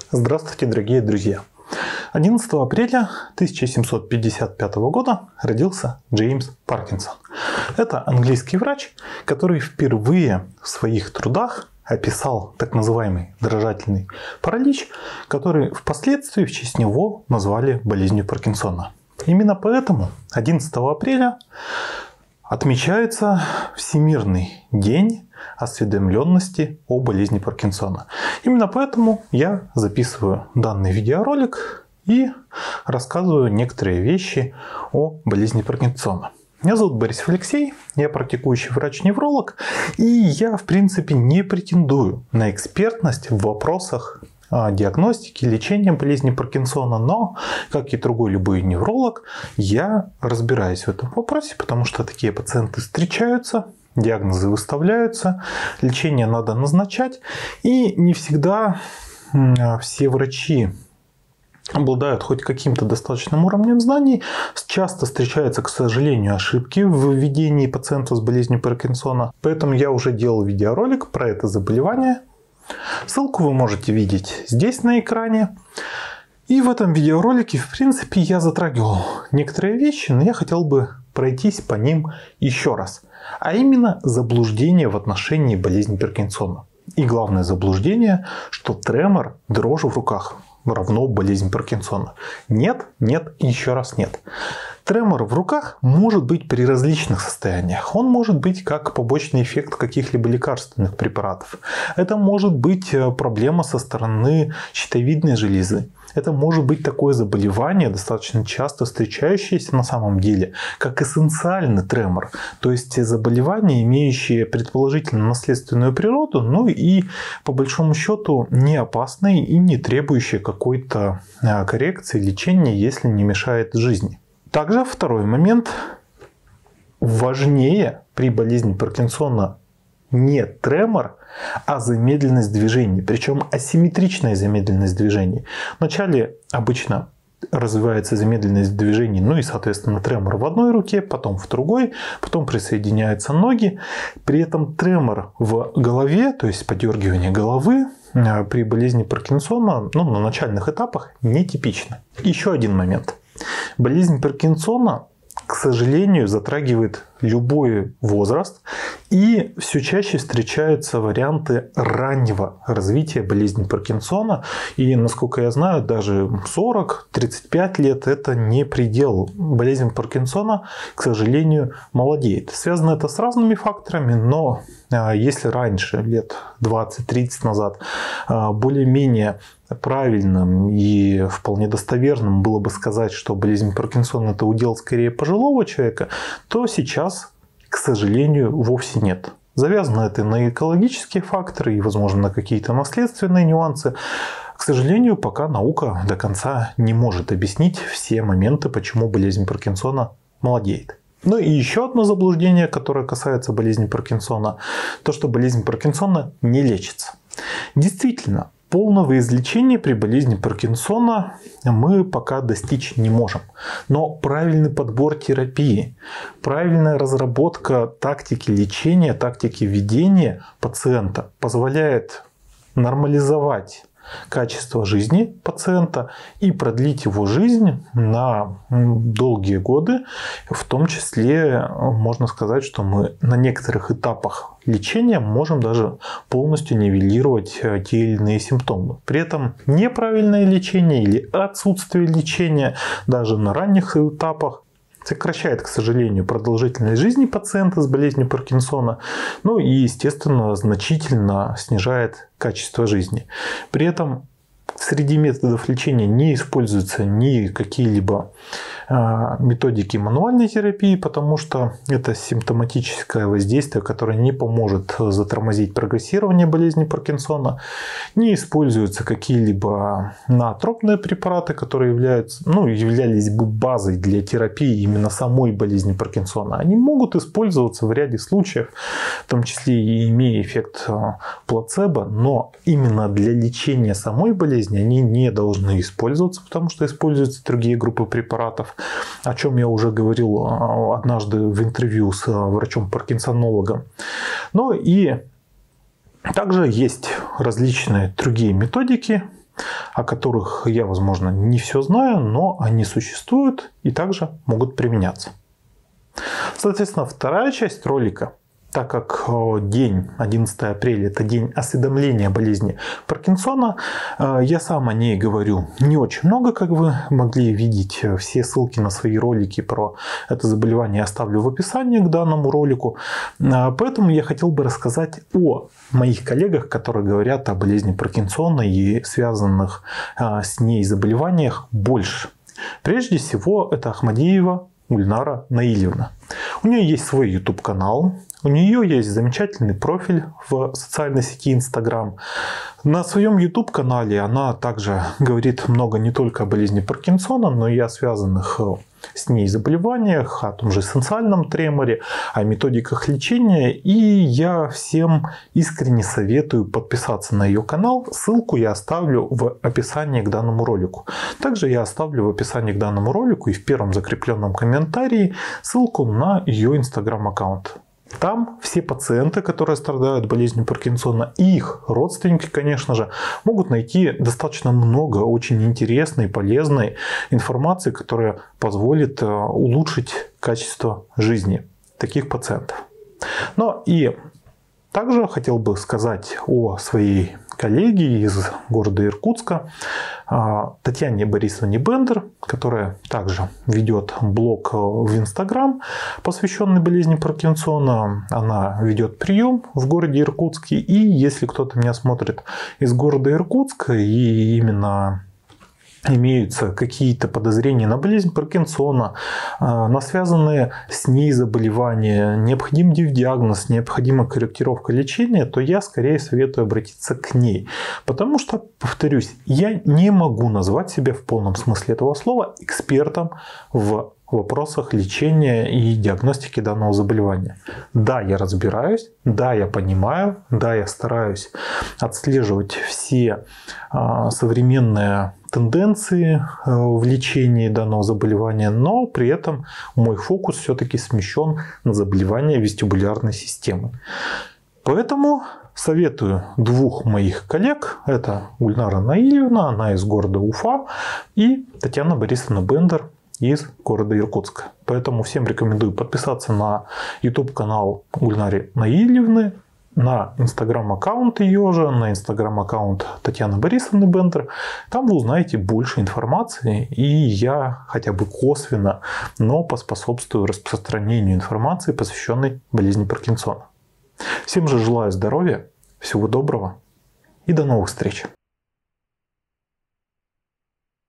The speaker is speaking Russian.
Здравствуйте, дорогие друзья! 11 апреля 1755 года родился Джеймс Паркинсон. Это английский врач, который впервые в своих трудах описал так называемый дрожательный паралич, который впоследствии в честь него назвали болезнью Паркинсона. Именно поэтому 11 апреля отмечается Всемирный день осведомленности о болезни Паркинсона. Именно поэтому я записываю данный видеоролик и рассказываю некоторые вещи о болезни Паркинсона. Меня зовут Борис Алексей, я практикующий врач-невролог, и я в принципе не претендую на экспертность в вопросах диагностики, лечения болезни Паркинсона, но, как и другой любой невролог, я разбираюсь в этом вопросе, потому что такие пациенты встречаются, диагнозы выставляются, лечение надо назначать, и не всегда все врачи обладают хоть каким-то достаточным уровнем знаний. Часто встречаются, к сожалению, ошибки в введении пациента с болезнью Паркинсона. Поэтому я уже делал видеоролик про это заболевание. Ссылку вы можете видеть здесь на экране. И в этом видеоролике, в принципе, я затрагивал некоторые вещи, но я хотел бы пройтись по ним еще раз. А именно заблуждение в отношении болезни Паркинсона. И главное заблуждение, что тремор, дрожь в руках равно болезнь Паркинсона. Нет, нет и еще раз нет. Тремор в руках может быть при различных состояниях. Он может быть как побочный эффект каких-либо лекарственных препаратов. Это может быть проблема со стороны щитовидной железы. Это может быть такое заболевание, достаточно часто встречающееся на самом деле, как эссенциальный тремор. То есть заболевание, имеющее предположительно наследственную природу, ну и по большому счету не опасное и не требующее какой-то коррекции, лечения, если не мешает жизни. Также второй момент. Важнее при болезни Паркинсона не тремор, а замедленность движений. Причем асимметричная замедленность движений. Вначале обычно развивается замедленность движений, ну и, соответственно, тремор в одной руке, потом в другой, потом присоединяются ноги. При этом тремор в голове, то есть подергивание головы, при болезни Паркинсона на начальных этапах нетипично. Еще один момент. Болезнь Паркинсона, к сожалению, затрагивает любой возраст, и все чаще встречаются варианты раннего развития болезни Паркинсона. И, насколько я знаю, даже 40-35 лет – это не предел. Болезнь Паркинсона, к сожалению, молодеет. Связано это с разными факторами, но если раньше, лет 20-30 назад, более-менее правильным и вполне достоверным было бы сказать, что болезнь Паркинсона – это удел скорее пожилого человека, то сейчас, к сожалению, вовсе нет. Завязано это на экологические факторы и, возможно, на какие-то наследственные нюансы. К сожалению, пока наука до конца не может объяснить все моменты, почему болезнь Паркинсона молодеет. Ну и еще одно заблуждение, которое касается болезни Паркинсона, то, что болезнь Паркинсона не лечится. Действительно, полного излечения при болезни Паркинсона мы пока достичь не можем. Но правильный подбор терапии, правильная разработка тактики лечения, тактики ведения пациента позволяет нормализовать качество жизни пациента и продлить его жизнь на долгие годы. В том числе можно сказать, что мы на некоторых этапах лечения можем даже полностью нивелировать те или иные симптомы. При этом неправильное лечение или отсутствие лечения даже на ранних этапах сокращает, к сожалению, продолжительность жизни пациента с болезнью Паркинсона, ну и, естественно, значительно снижает качество жизни. При этом среди методов лечения не используются ни какие-либо методики мануальной терапии, потому что это симптоматическое воздействие, которое не поможет затормозить прогрессирование болезни Паркинсона. Не используются какие-либо ноотропные препараты, которые являлись бы базой для терапии именно самой болезни Паркинсона. Они могут использоваться в ряде случаев, в том числе и имея эффект плацебо, но именно для лечения самой болезни они не должны использоваться, потому что используются другие группы препаратов, о чем я уже говорил однажды в интервью с врачом-паркинсонологом. Ну и также есть различные другие методики, о которых я, возможно, не все знаю, но они существуют и также могут применяться. Соответственно, вторая часть ролика, так как день 11 апреля – это день осведомления о болезни Паркинсона, я сам о ней говорю не очень много, как вы могли видеть. Все ссылки на свои ролики про это заболевание я оставлю в описании к данному ролику. Поэтому я хотел бы рассказать о моих коллегах, которые говорят о болезни Паркинсона и связанных с ней заболеваниях больше. Прежде всего, это Ахмадиева Гульнара Наильевна. У нее есть свой YouTube-канал, у нее есть замечательный профиль в социальной сети Instagram. На своем YouTube-канале она также говорит много не только о болезни Паркинсона, но и о связанных с ней заболеваниях, о том же эссенциальном треморе, о методиках лечения. И я всем искренне советую подписаться на ее канал. Ссылку я оставлю в описании к данному ролику. Также я оставлю в описании к данному ролику и в первом закрепленном комментарии ссылку на ее Instagram-аккаунт. Там все пациенты, которые страдают болезнью Паркинсона, и их родственники, конечно же, могут найти достаточно много очень интересной и полезной информации, которая позволит улучшить качество жизни таких пациентов. Но и также хотел бы сказать о своей коллеге из города Иркутска, Татьяне Борисовне Бендер, которая также ведет блог в Инстаграм, посвященный болезни Паркинсона. Она ведет прием в городе Иркутске. И если кто-то меня смотрит из города Иркутска и именно имеются какие-то подозрения на болезнь Паркинсона, на связанные с ней заболевания, необходим диагноз, необходима корректировка лечения, то я скорее советую обратиться к ней. Потому что, повторюсь, я не могу назвать себя в полном смысле этого слова экспертом в вопросах лечения и диагностики данного заболевания. Да, я разбираюсь, да, я понимаю, да, я стараюсь отслеживать все современные тенденции в лечении данного заболевания, но при этом мой фокус все-таки смещен на заболевания вестибулярной системы. Поэтому советую двух моих коллег. Это Гульнара Наильевна, она из города Уфа, и Татьяна Борисовна Бендер из города Иркутска. Поэтому всем рекомендую подписаться на YouTube-канал Гульнары Наильевны, на Instagram-аккаунт ее же, на Instagram-аккаунт Татьяны Борисовны Бендер. Там вы узнаете больше информации, и я хотя бы косвенно, но поспособствую распространению информации, посвященной болезни Паркинсона. Всем же желаю здоровья, всего доброго и до новых встреч!